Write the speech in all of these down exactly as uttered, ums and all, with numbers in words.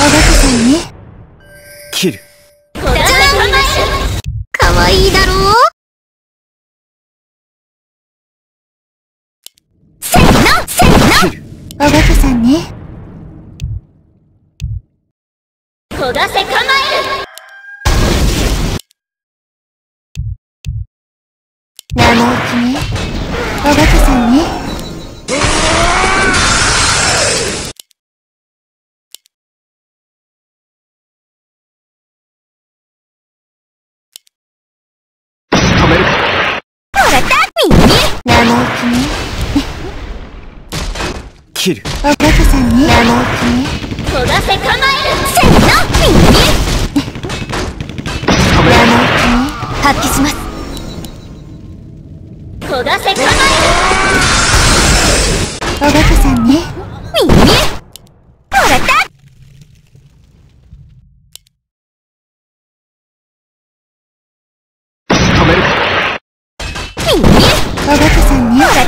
おバカさんね。 切る。 かわいいだろう。せーのせーの。 切る。 おバカさんね。 焦がせ構える。 生意気ね。おバカさんね。 止める。 ほらたみんね。生意気ね。 切る。 おバカさんね。生意気ね。 焦がせ構える。 せーのみんね。 止める。 生意気ね。発揮します。 焦がせ構えおバカさんね。みんね。ほらた。 止める。 みんね。おバカさんね。ほらた。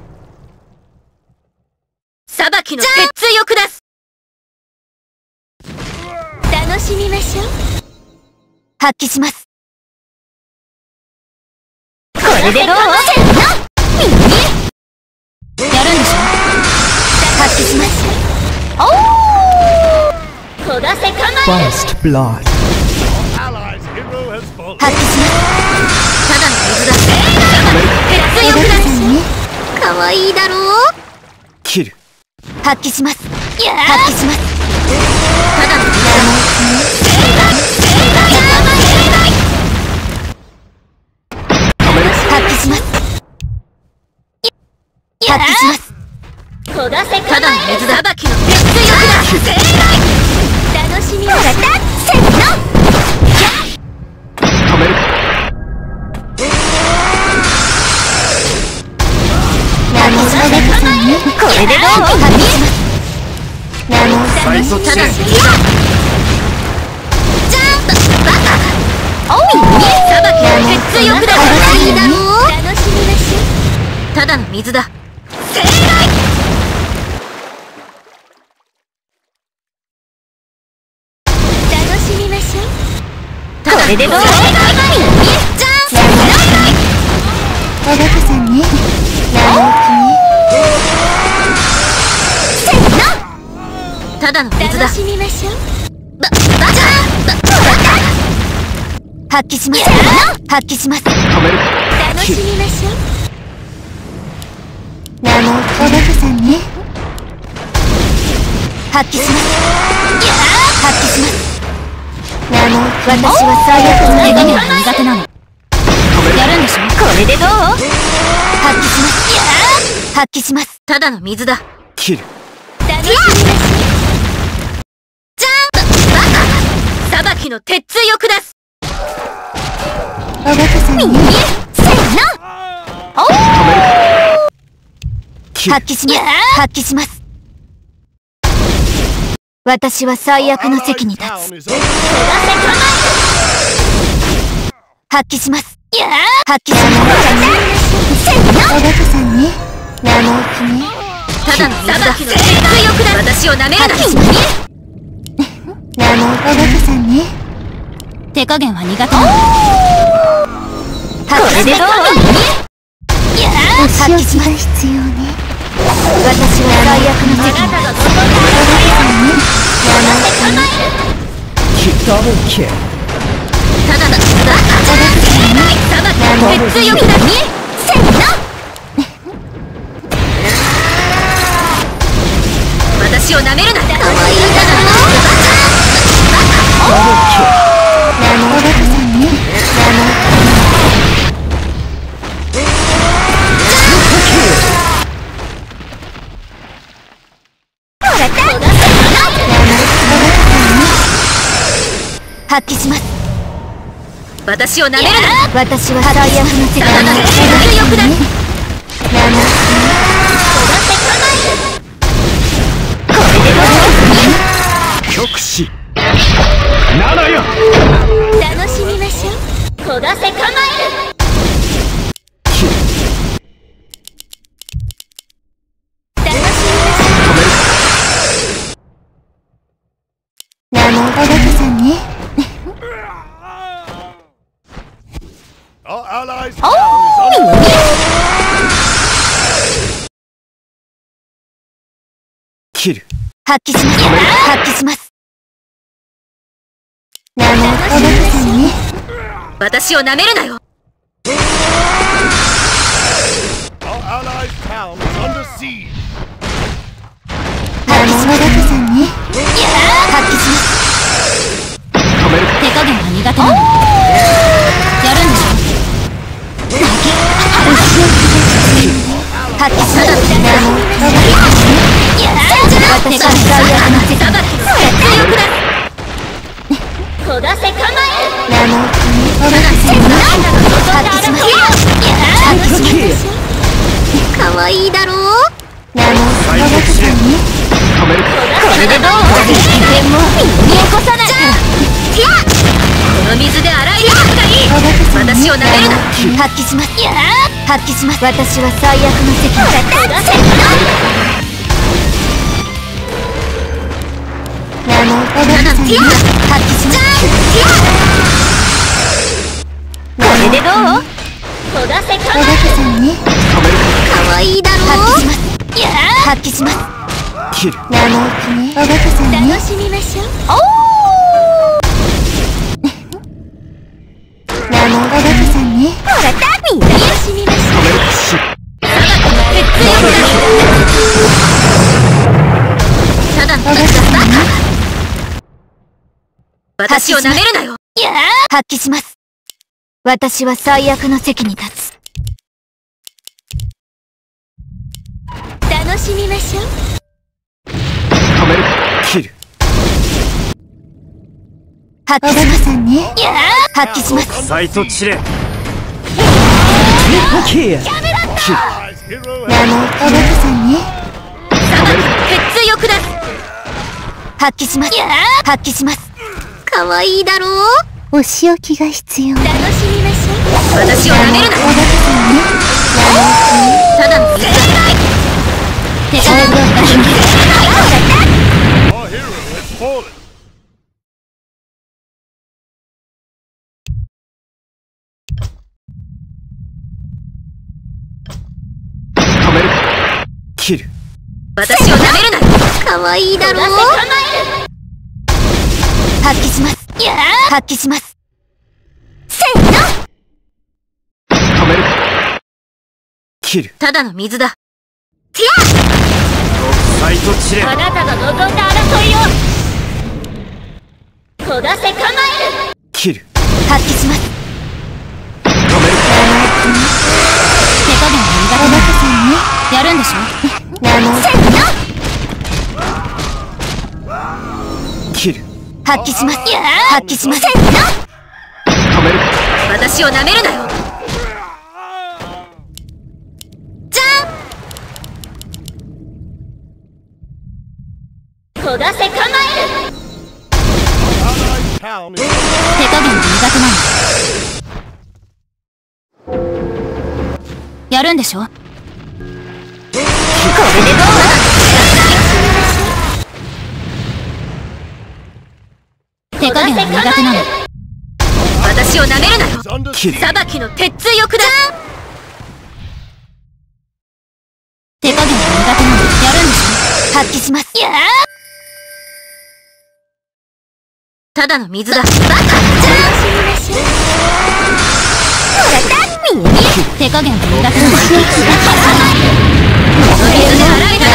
裁きの鉄槌を下す。楽しみましょう。 発揮します。 これでどう？ せーのみんね。やるんでしょ。発揮します。おー。 焦がせ構える。 First blood。 発揮します。 ただの水だ。鉄おバカ槌を下す。 さんね。かわいいだろう。 切る。 発揮します。 や発揮します。 ただの水だ。 発揮します。発揮します。 焦がせ構える。 ただの水だ。裁きの鉄槌を下す。楽しみましょう。 せーの。 止める。 生意気おバカさんね。これでどう？発揮します。生意気最速ただの水だ。 ジャンプバカ。おいね。 裁きの鉄槌を下す。 かわいいだろう。 楽しみましょう。ただの水だ。正解。楽しみましょう。 これでどう？ 正解。 ジャンプおバカさんね。生意気ね。せーの。 ただの水だ。 楽しみましょう。ば、ば、ジャンプ発揮します。発揮します。 止める。 楽しみましょう。 生意気おバカさんね。発揮します。発揮します。生意気私は最悪の手紙が苦手なの。やるんでしょ。これでどう？発揮します。発揮します。 ただの水だ。 切る。 楽しみましょう。 ジャンプバ裁きの鉄槌を下す。 カおバカさんね。せーの。おー。発揮します。発揮します。私は最悪の席に立つ。発揮します。発揮します。せーの。おバカさんね。生意気ね。 ただの水だ。裁きの鉄槌を下す。私を舐めるな。 生意気おバカさんね。手加減は苦手なの。これでどう？発揮します。必要ね。私は最悪の席に立つ。おバカさんね。生意気ね。 ダブルキル。 ただの水だ。 おバカさんね。 裁きの鉄槌を下す。 せーの。 私を舐めるな。 かわいいだろ。おバカさんね。発揮します。 私を舐めるな。 私は最悪の世界にただの鉄槌を下す。 これでどう？ 極死。ならよ。 楽しみましょう。焦がせ構える。 ナモ小高さんね。 切る。 発揮します。発揮します。ナモ小高さんね。 私を舐めるなよ。 ナモ小高さんね。発揮します。 手加減が苦手なの。やるんでしょ。 発揮します。ナモ小高さんね。私は最悪の手加減。 強くだ。焦がせ構え。 ナモ小高さんね。発揮します。発揮します。かわいいだろう。ナモ小高さんね。 これでどう？でも見起こさないから。この水で洗い流すがいい。私を舐めるな。 発揮します。発揮します。私は最悪の責任。ナモ小高さんね。発揮します。 これでどう？焦がせ小高さんね。かわいいだろう。発揮します。 切る。 ナモ小高さんね。 楽しみましょう。 ナモ小高さんね。 ほらだ、みんな楽しみましょう。ただのバカ。私を舐めるなよ。 発揮します。私は最悪の席に立つ。 楽しみましょう。 切る。 発揮します。ね。発揮します。 サイトチレ。 ナモ小高さんね。 鉄強くだ。 発揮します。発揮します。かわいいだろう。お仕置きが必要。 楽しみましょう。私を舐めるな。 小高さんね。 ただの正解。手加減が苦手。 切る。 私を舐めるな。 かわいいだろう。発揮します。発揮します。せーの。 切る。 ただの水だ。 サイトチレ。 あなたが望んだ争いを焦がせ構える。 切る。 発揮します。 手加減が苦手な小高さんね。 やるんでしょ。 ナモせーの。 切る。 発揮します。発揮します。 私を舐めるなよ。 じゃん。 焦がせ構える。手加減が苦手なの。やるんでしょ。これでどう？手加減が苦手なの。私を舐めるなよ。裁きの鉄強くだ。手加減が苦手なの。やるんでしょ。 発揮します。 ただの水だ。バカ。手加減が苦手なの。水で洗い流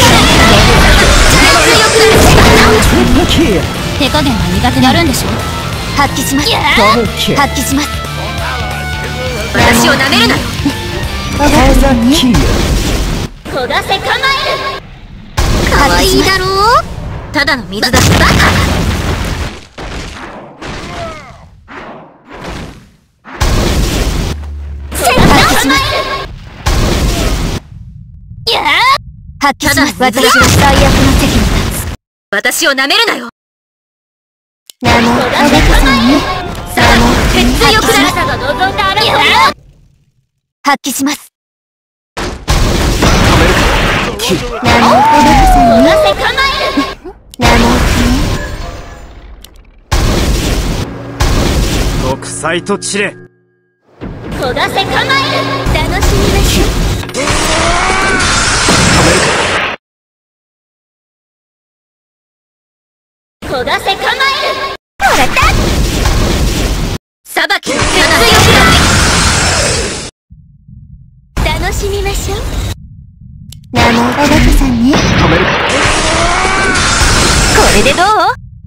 す。手加減が苦手。やるんでしょ。 発揮します。発揮します。 私を舐めるなよ。 小高さんね。 焦がせ構える。 かわいいだろう。 ただの水だ。バカ。 発揮します。私は最悪の席に立つ。 私を舐めるなよ。 ナモ小高さんね。 鉄強くなる。あなたが望んだ争いを発揮します。ナモ小高さんね。 焦がせ構える。 ナモサイトチレ。 焦がせ構える。楽しみましょう。焦がせ構える。ほらった裁きの強く楽しみましょう。 ナモおばけさんね。 止める。 これでどう？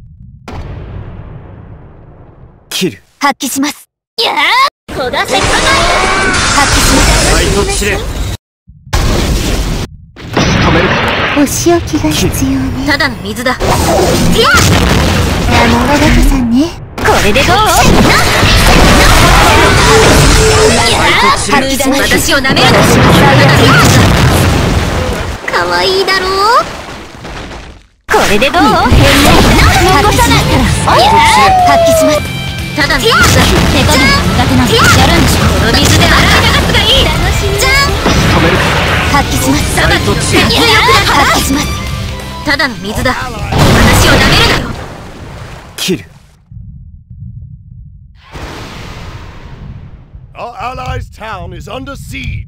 切る。 発揮します。 やあ焦がせ構える。 発揮します。 サイトチレ。止める。 お仕置きが必要ね。 ただの水だ。 ナモおばけさんね。これでどう？ サイトチレ。 私を舐めるな。かわいいだろう。 これでどう？発揮します。 ただの水だ。 手加減が苦手なの。やるんでしょ。 この水で洗い流すがいい。楽しみじゃん。 止める。 発揮します。 サイトチレ。 発揮します。 ただの水だ。私を舐めるなよ。 切る。 Our allies' town is under siege.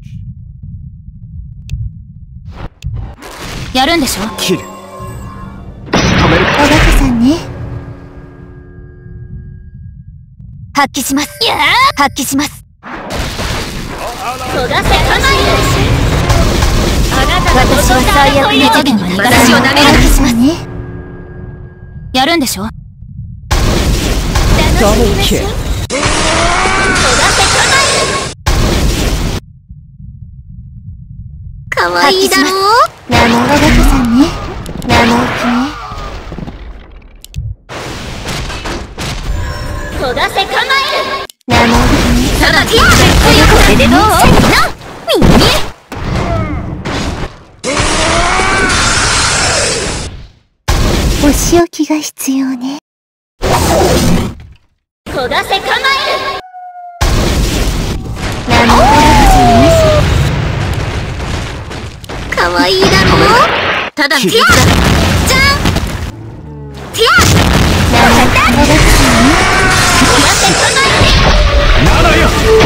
やるんでしょ。 切る。 おばけさんね。発揮します。発揮します。 焦がせ構える。あなたの私は最悪の時に私を舐める発揮しますね。やるんでしょ。 楽しみましょう。焦がせ構える。かわいいだろう。 ナモおばけさんね。ナモキね。 焦がせ構える。 ナモキね。 ただきこれでどう？お仕置きが必要ね。 焦がせ構える。 ナモおばけさんね。 かわいいだろう。ただの水だ。じゃん。ティア。 ナモおばけさんね。 焦がせ構える。 ならよ。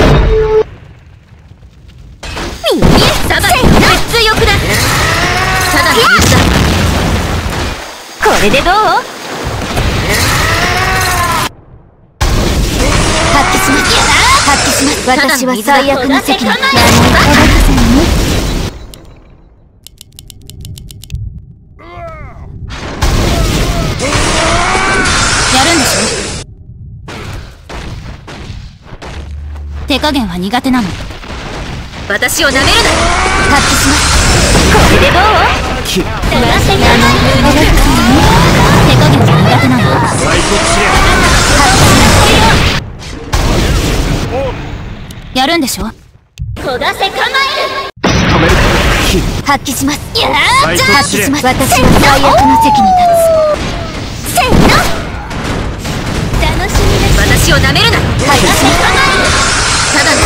さばきの熱強くだ。ただの水だ。 これでどう？発揮します。発揮します。私は最悪の責任。ナモおばけさんね。やるんでしょ。手加減は苦手なの。 私を舐めるな。 発揮します。これでどう？ 切る。 焦がせ構える。 手加減は苦手なの。 サイトチレ。 やるんでしょ。 焦がせ構える。 止める。切る。 発揮します。 サイトチレ。 発揮します。私は最悪の席に立つ。せーの。 楽しみです。私を舐めるな。 発揮します。 ただの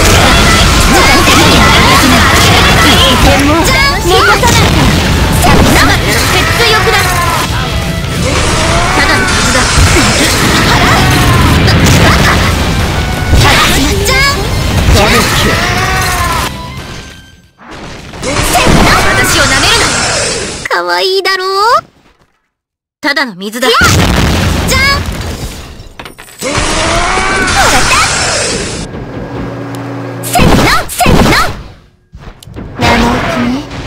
でも残さないから。 生鉄強くだ。ただの水だ。 発揮します。 ダメキル。 私を舐めるな。かわいいだろう。ただの水だ。じゃん。 せーのせーの。ナモキね。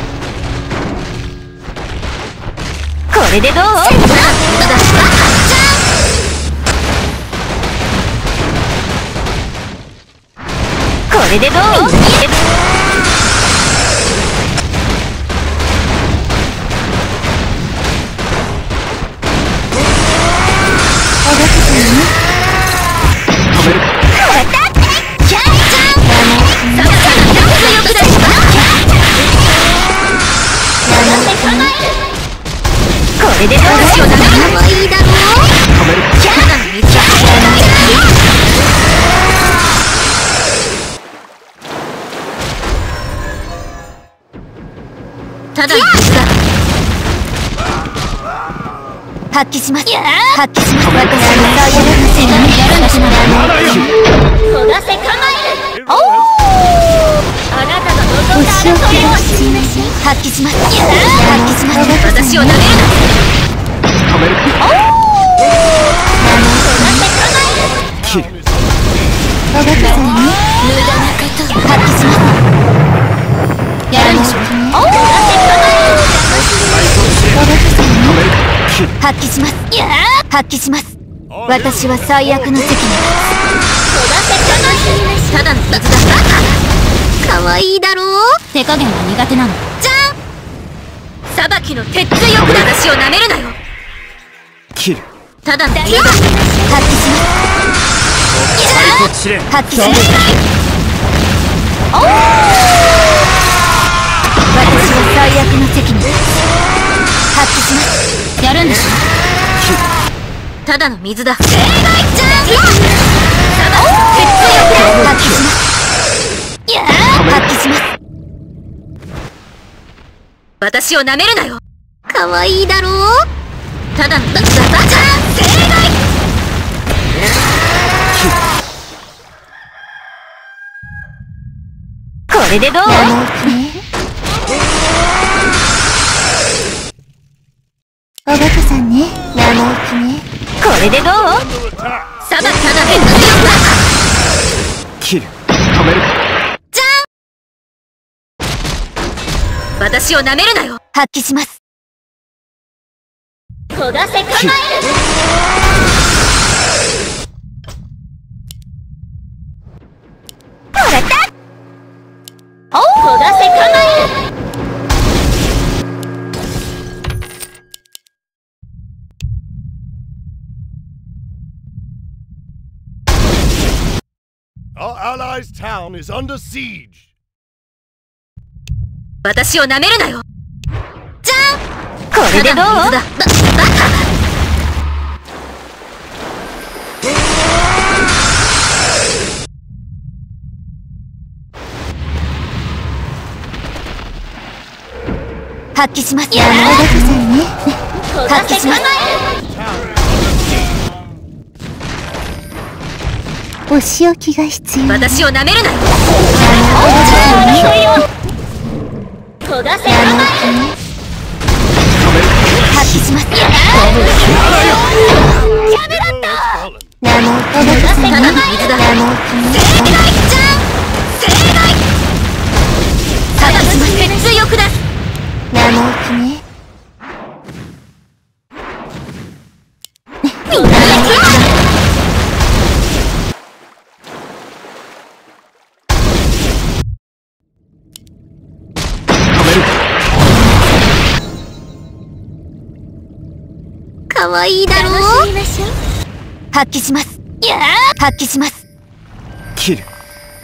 これでどう？ ただの水だ。 これでどう？おばけさんね。 止める。 これでどう？ 私を舐めるな。かわいいだろう。 止める。 ただの水だ。 発揮します。発揮します。私は最悪の責任やるんだしな。 焦がせ構える。おお、あなたが望んだ争いを発揮します。発揮します。 私を舐めるな。 止める。 焦がせ構える。 切る。 おがくさんに無駄なこと発揮します。やるんでしょ。 焦がせ構える。 おがくさんに止める。切る。 発揮します。発揮します。私は最悪の責任。 焦がせ構える。ただの水だ。かわいいだろう。 手加減が苦手なの。 じゃん。裁きの鉄強く私を舐めるなよ。 切る。 ただの水だ。 発揮します。 最高試練。 発揮します。私は最悪の責任。発揮します。やるんでしょ。 ただの水だ。正解じゃん。 発揮します。発揮します。 私を舐めるなよ。かわいいだろう。ただの水だ。じゃん。正解。 これでどう？おバカさんね。生意気ね。これでどう？ Under attack. 裁きただ鉄強くだ。 切る。止める。 じゃん。私を舐めるなよ。 発揮します。 焦がせ構える。 もらった。 焦がせ構える。 Our allies' town is under siege. 私を舐めるなよ。じゃん。 これでどう？ ただの水だ。ば、バカ。 発揮します。おバカさんね。 焦がせ構える。 お仕置きが必要。 私を舐めるなよ。焦がせ構える。 発揮します。 やめろっと。 生意気。おバカさんね。 ただの水だ。 生意気。 正解じゃん。正解。ただの鉄強くだ。 生意気ね。 みんなでかわいいだろう。 発揮します。発揮します。 切る。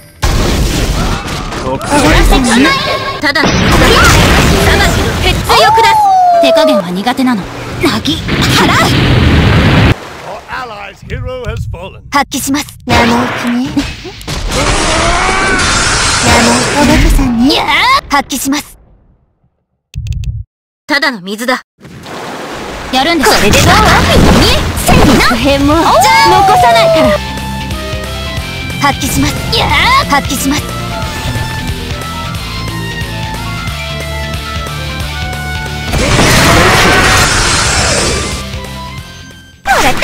焦がせ構える。ただの水だ。裁きの鉄強くだ。 手加減は苦手なの。なぎ払う。 Our allies' hero has fallen. 発揮します。生意気ね。生意気。おバカさんね。発揮します。 ただの水だ。 やるんでしょ。これでどう？続編も残さないから。発揮します。発揮します。もらった。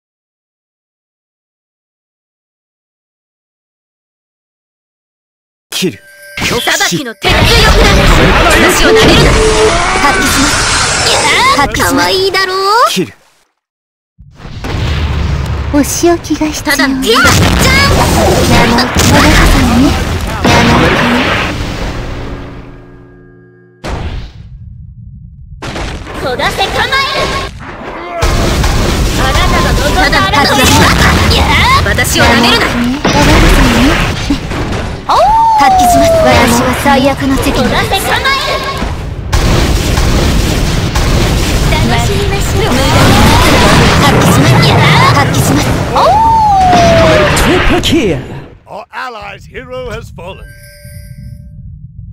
切る。 裁きの鉄強くだ。私を舐めるな。 発揮します。発揮します。 かわいいだろう。 切る。 お仕置きが必要。 ただの水だ。じゃん。 生意気。おバカさんね。生意気ね。 焦がせ構える。あなたが望んだ争いを。私を舐めるな。 おバカさんね。発揮します。私は最悪の責任。 焦がせ構える。楽しみましょう。 発揮します。発揮します。 Triple kill. Our allies' hero has fallen.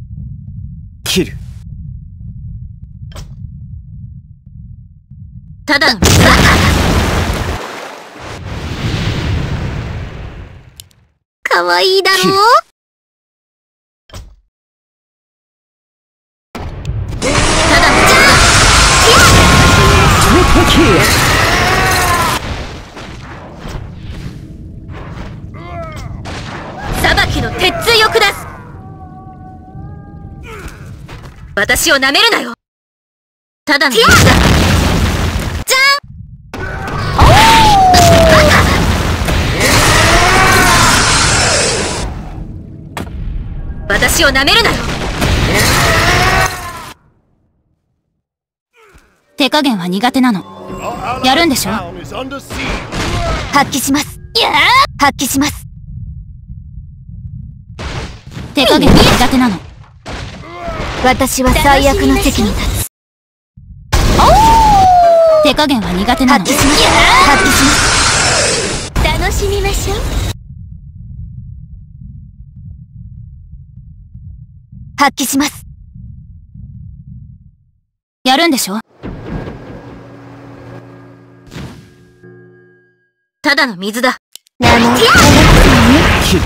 切る。 たただの水だ。かわいいだろう。ただの水だ。裁きの鉄槌を下す。私を舐めるなよ。ただの水だ。じゃん。私を舐めるなよ。 手加減は苦手なの。やるんでしょ。発揮します。発揮します。手加減は苦手なの。私は最悪の席に立つ。手加減は苦手なの。発揮します。発揮します。楽しみましょう。発揮します。やるんでしょ。 ただの水だ。 なの。 切る。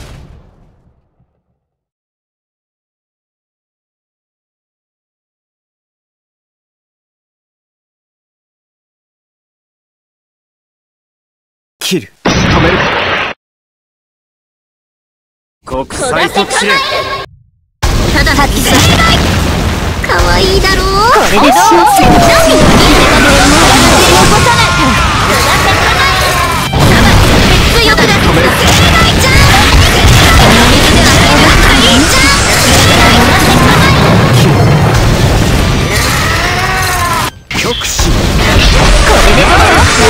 切る。止めるか。国際特使令。 ただの水だ。かわいいだろう。 これでどう？いい手加減は私を起こさないから。 強くなってきた。じゃん。この水で洗い流すがいいじゃん。 極使。 これでどう？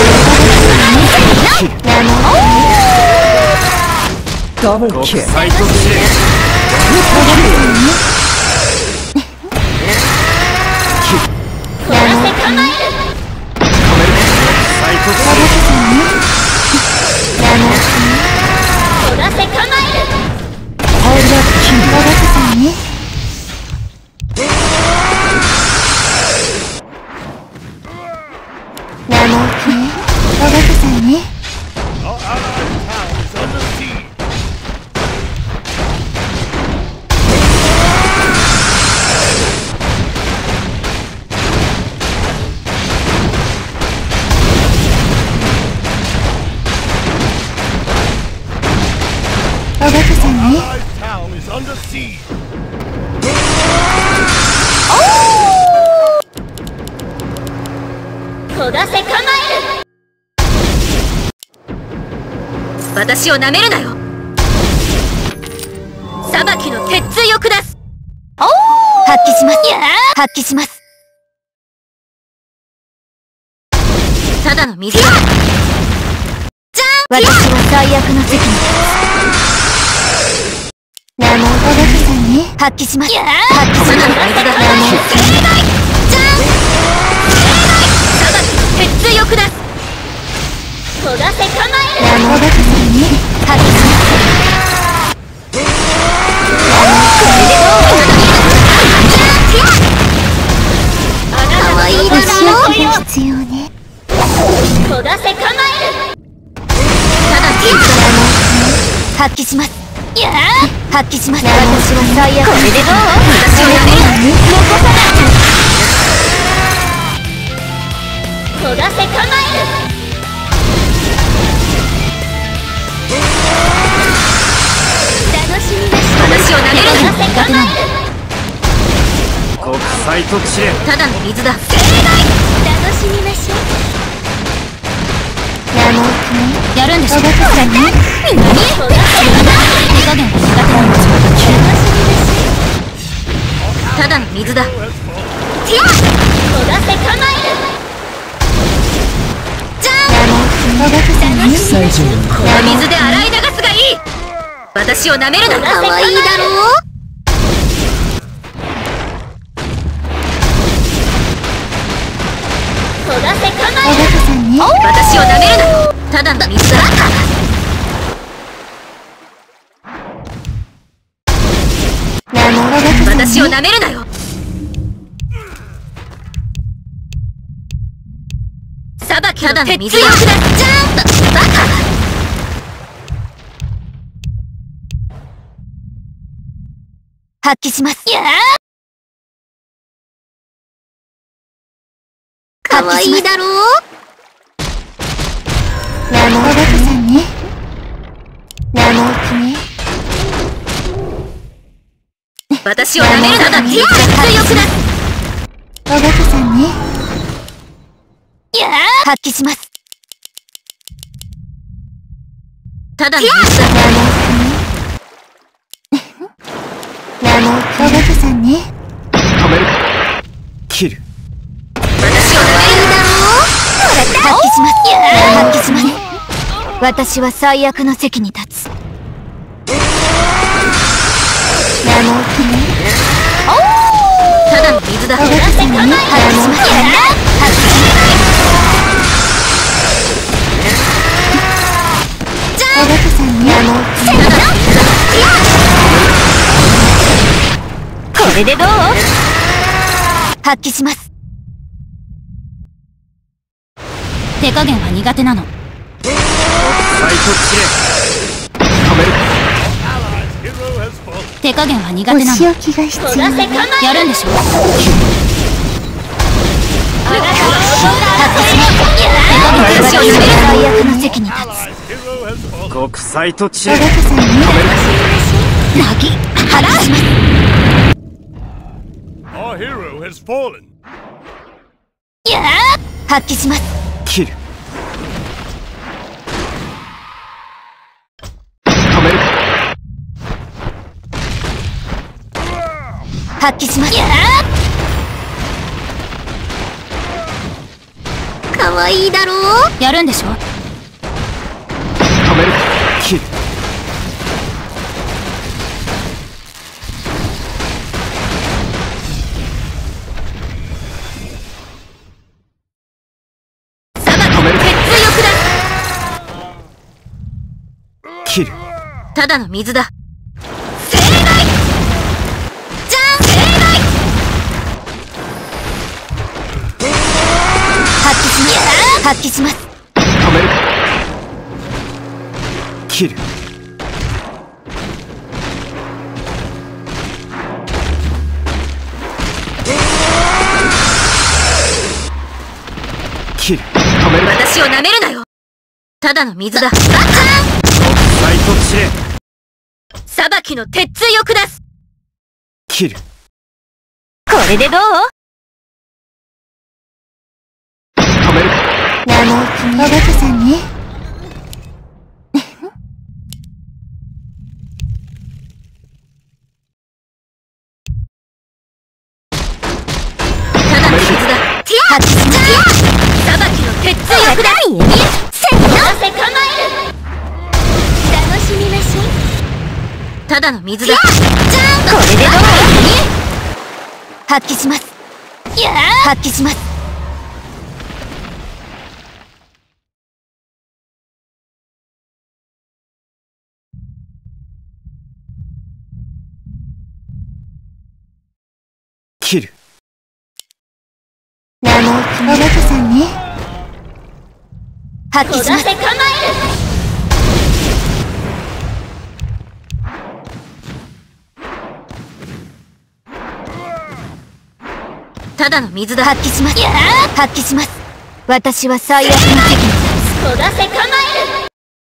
ダブルキル。国際特使令。 取らせ構える。 国際特使令。 取らせ構える。 Our allied town is under siege. おバカさん Our ね。 allied town is under siege. 取らせ構える。私を舐めるなよ。裁きの鉄槌を下す。 発揮します。発揮します。 ただの水だ。じゃん。 私は最悪の席に立つ。なのおバカさんね。発揮します。発揮します。 ただの水だ。 なのじゃん。裁きの鉄槌を下す。取らせ構える。 なのおバカさんね。発揮します。 かわいいだろう。 必要ね。 取らせ構える。ただの発揮します。発揮します。私は最悪。 これでどう？私を舐めるな。残さない。取らせ構える。楽しみましょう。私を舐めるな。取らせ構える。 国際特使令。 ただの水だ。楽しみましょう。 やるんでしょ。おバカさんね。 みんなに取らせ構える。 手加減は苦手なんですよ。 ただの水だ。 Hero has fallen. 取らせ構える。じゃん。 おバカさんね。 この水で洗い流すがいい。私を舐めるな。かわいいだろう。取らせ構おバえる。 カさんね。 私を舐めるな。ただの水だ。私を舐めるなよ。 きの鉄力だ。じゃーんとバカ。 発揮します。 やーかわいいだろう。 ナモおバカさんね。ナモキね。 私を舐めるなだ。鉄力だ。 おバカさんね。 やー発揮します。 ただの水だ。 ナモおバカさんね。 止める。切る。 私を舐めるだろう。 発揮します。発揮します。私は最悪の席に立つ。ナモキね。 ただの水だ。 おバカさんね。発揮します。発揮します。おバカさんね。ナモキね。これでどう？発揮します。手加減は苦手なの。 国際特知れ。止める。 Allies hero has fallen. 手加減は苦手なの。お仕置きが必要。やるんでしょ。発揮します。手加減は私は最悪の席に立つ。 Allies hero has fallen. 国際特知れ。 おバカさんね。なぎ発揮します。 Our hero has fallen. やー発揮します。 切る。止める。 発揮します。 やーかわいいだろう。 やるんでしょ。 止める。切る。 裁きの鉄力だ。 切る。 ただの水だ。盛大じゃん盛発揮します。発揮します。 止める。切る。切る。止める。 大私を舐めるなよ。ただの水だ。バカ国際特知れ。 裁きの鉄力だ。 切る。 これでどう？ 止める。 ナモキね。おバカさんね。 ただの水だ。 発揮します。 裁きの鉄力だ。 せっの。 せ構える。楽しみましょう。ただの水だ。 これでどう？発揮します。 や発揮します。 切る。 ナモキね。おバカさんね。発揮します。 せ構える。ただの水だ。 発揮します。発揮します。私は最悪の席に立戸田せ構える。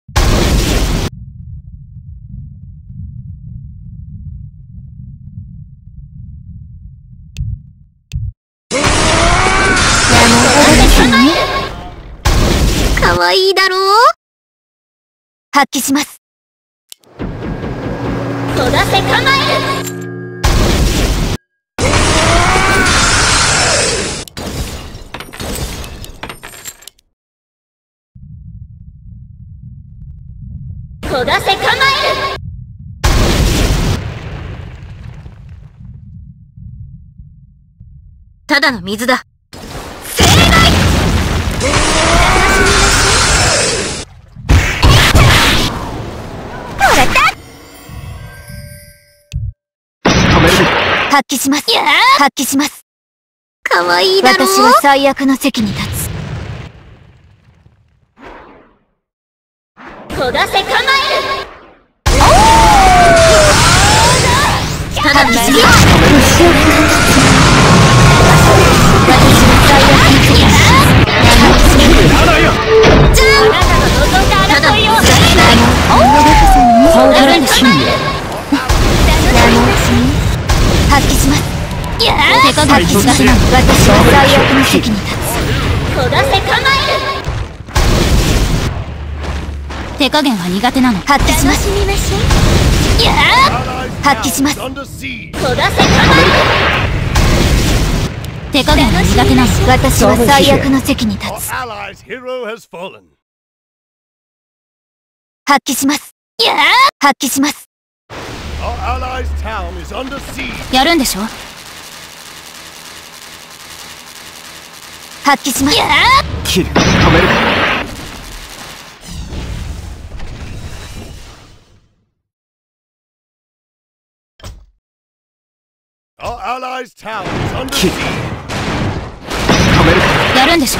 かわいいだろう。 発揮します。 戸田せ構える。戸田せ構える。ただの水だ。盛大止める。 発揮します。発揮します。 かわいいだろう。 私は最悪の席に立つ。 焦がせ構える。ただの水よ。私の最悪に気がじゃああなたの望んだ争いをやるんでしょ。発揮します。いやー発揮します。私は最悪の席に立つ。焦がせ構える。手加減は苦手なの。発揮します。楽しみましょう。いやー発揮します。焦がせ構える。手加減は苦手なの。私は最悪の席に立つ。発揮します。いやー発揮します。やるんでしょ。発揮します。 切る、止める。切る、止める。 やるんでしょ。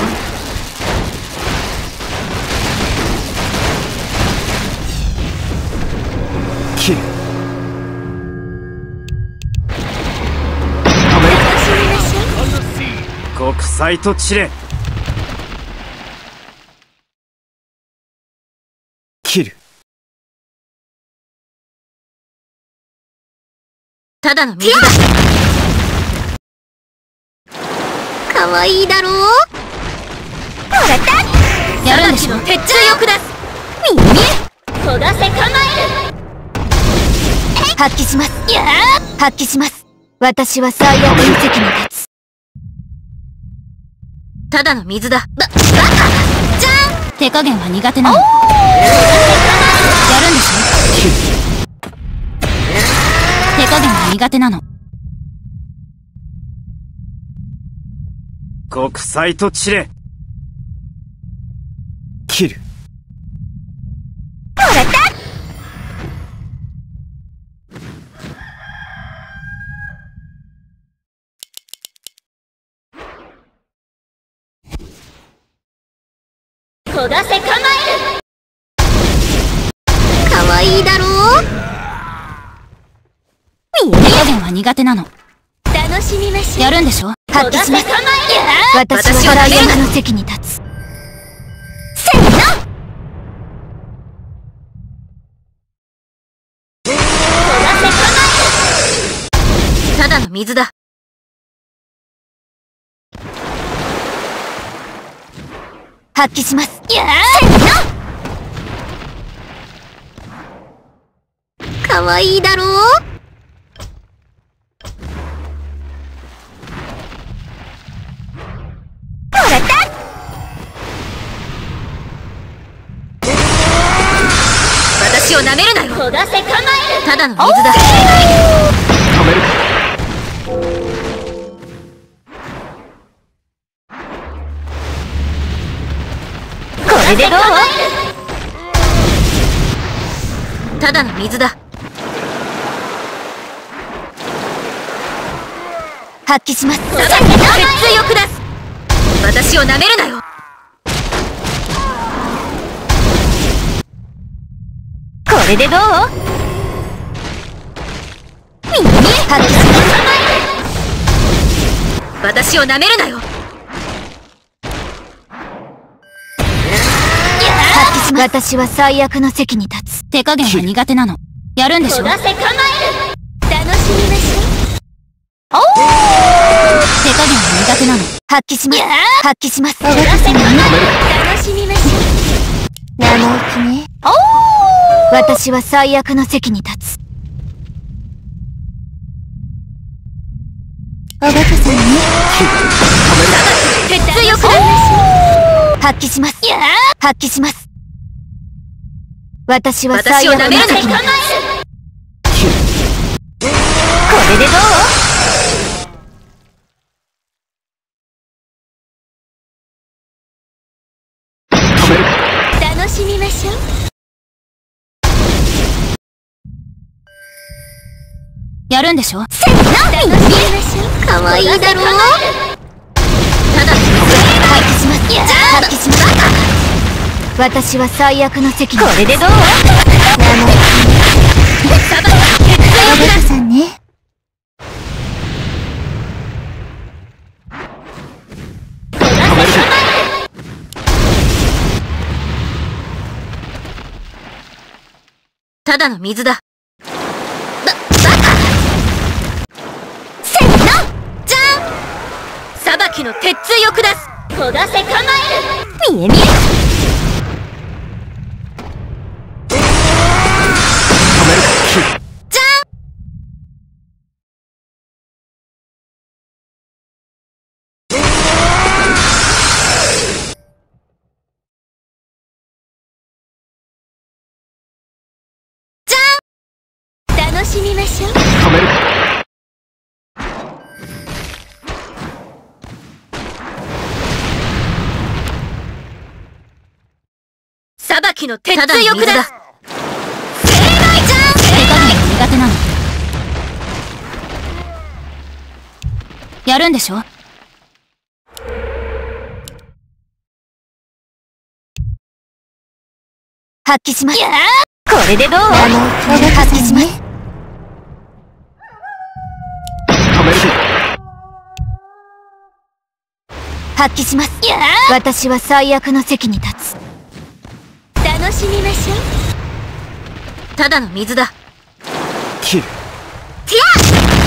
切る、国際と散れ。切る。 ただの水だ。かわいいだろう。もらった。やるんでしょ。鉄柱よく出す。耳焦がせ構える。 発揮します。いやー発揮します。私は最悪の席に立つ。 ただの水だ。ば、バカじゃん。 手加減は苦手なの。やるんでしょ。手加減は苦手なの。 国際と散れ。切る。 もらった。焦がせ構える。かわいいだろう。 手加減は苦手なの。 楽しみましょう。 やるんでしょ。発揮します。私は最悪の席に立つ。せーの。 焦がせ構える。ただの水だ。 発揮します。 いやーかわいいだろう。もらった。私を舐めるなよ。焦がせ構える。ただの水だ。 止める。 これでどう？ただの水だ。 発揮します。 鉄強く出す。私を舐めるなよ。 これでどう？ 発揮します。私を舐めるなよ。 私は最悪の席に立つ。手加減は苦手なの。やるんでしょ。 焦がせ構える。楽しみましょう。 おー手加減は苦手なの。発揮します。発揮します。 焦がせ構える。楽しみましょう。 生意気ね。おー私は最悪の席に立つ。おバカさんね。 鉄強くなりましょう。 発揮します。発揮します。私は最悪の席に立つ。これでどう？ 楽しみましょう。 やるんでしょ。 楽しみましょう。かわいいだろう。ただ発揮します。発揮します。 私は最悪の責任。 これでどう？ 名もサバキの鉄お強ばさんね。 ただの水だ。 せーの、 じゃん！サバキの鉄槌を下す。焦がせ構える。 見え見え。 じゃん！じゃん！楽しみましょう。サバキの鉄槌を下す。盛大じゃん！ 手加減が苦手なの。やるんでしょ？発揮します。 これでどう？ 名も発揮します。発揮します。私は最悪の席に立つ。 楽しみましょう。ただの水だ。 切る。 ティア！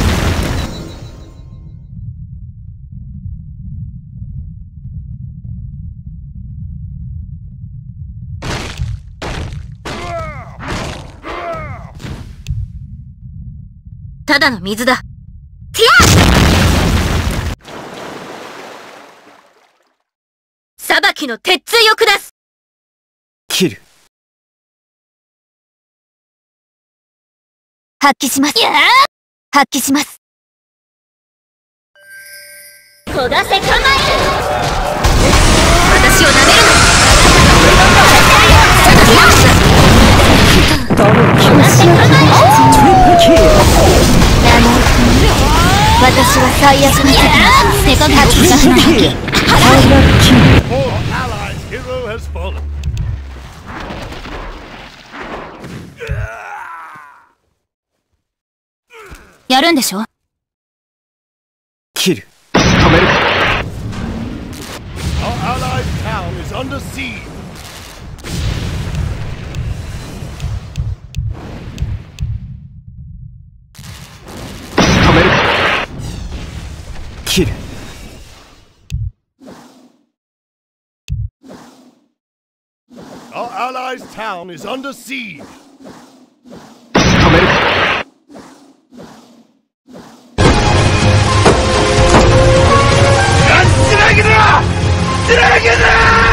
ただの水だ。ティア！サバキの鉄槌を下す。 切る。 発揮します。発揮します。 焦がせ構える。私を舐めるな。 私は最悪の責任。手加減が苦手なの。 Our allies' hero has fallen. やるんでしょ？ 切る。止める。 Our allies' town is under siege. 止める。切る。 Our allies' town is under siege. 止める。つなげだ！つなげだ！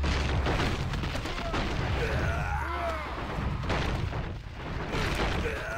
Yeah.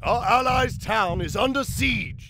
Our allies' town is under siege.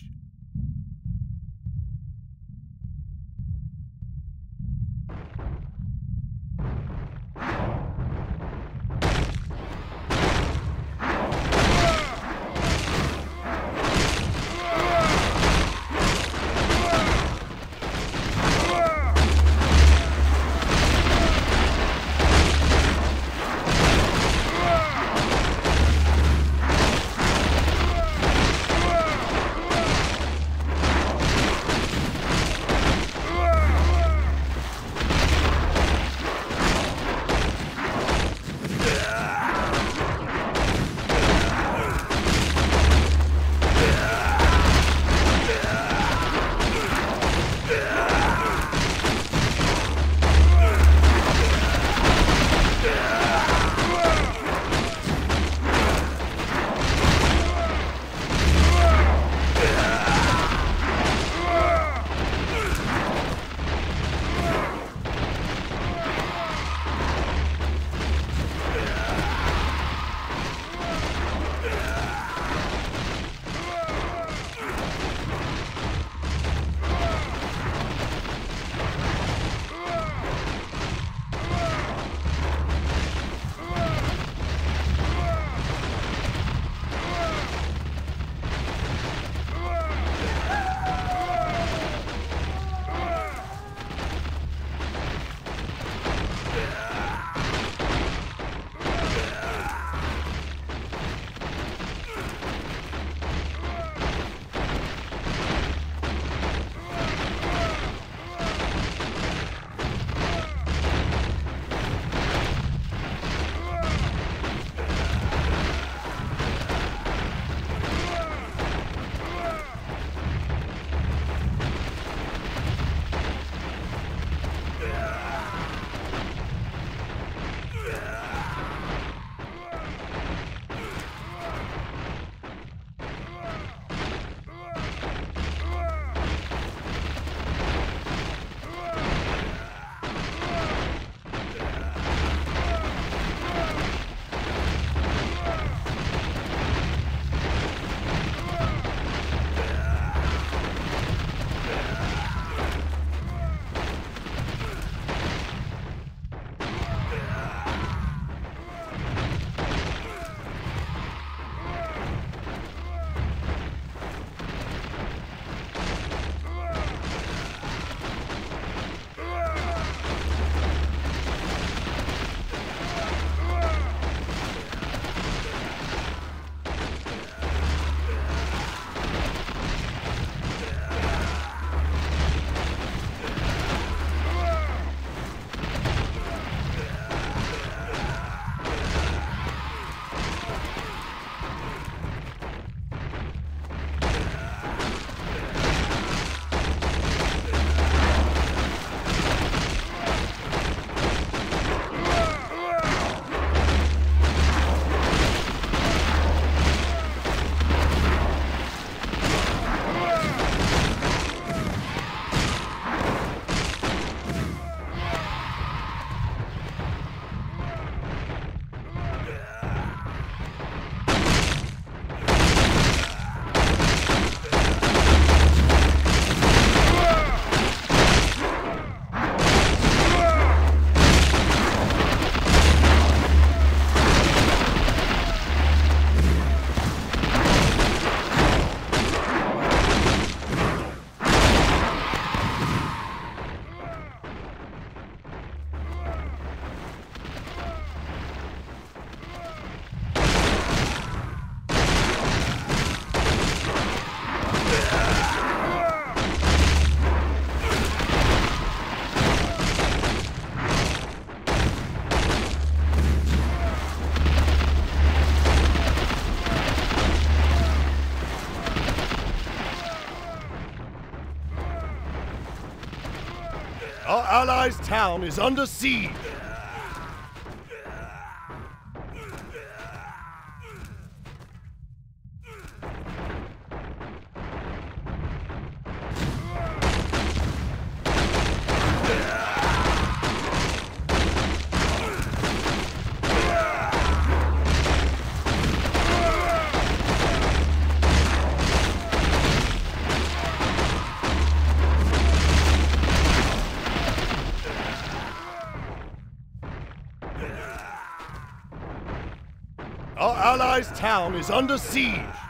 Our allies' town is under siege. Our allies' town is under siege.